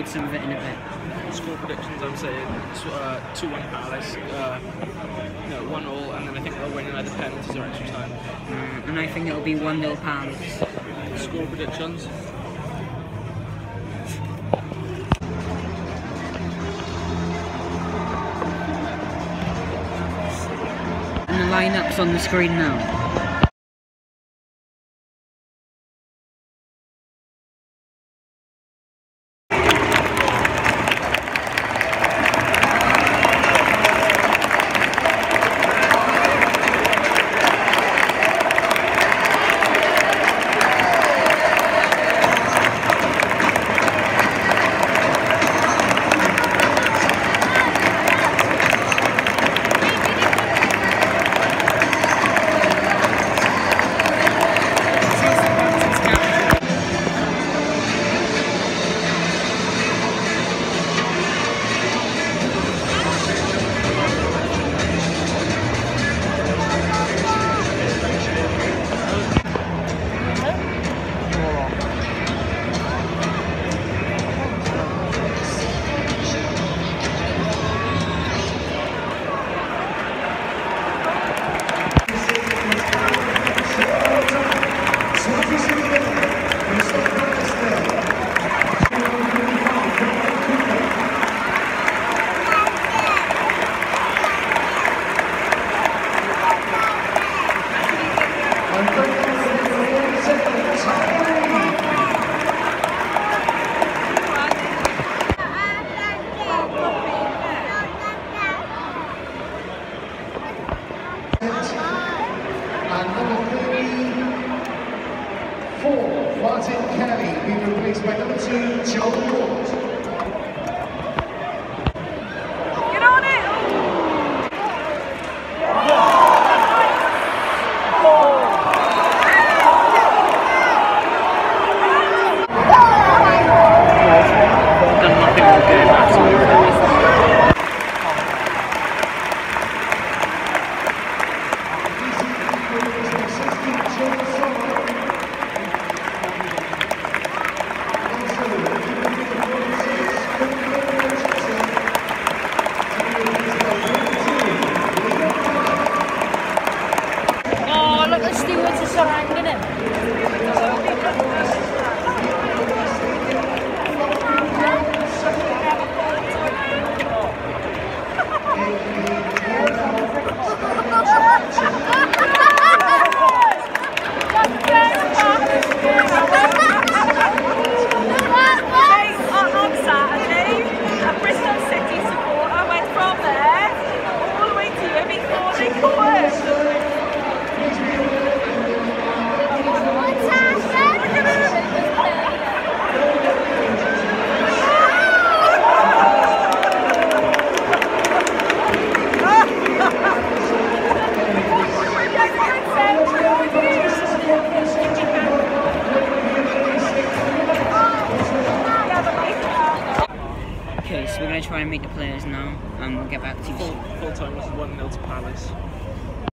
add some of it in a bit. Score predictions, I'm saying 2-1 Palace, 1-1, and then I think they'll win in either penalties or extra time. And I think it'll be 1-0 Palace. Score predictions. And the lineup's on the screen now. Being replaced by number 2, Jonny. Get on it! Done nothing all game, absolutely. Okay, so we're going to try and meet the players now, and we'll get back to you. Full time was 1-0 to Palace.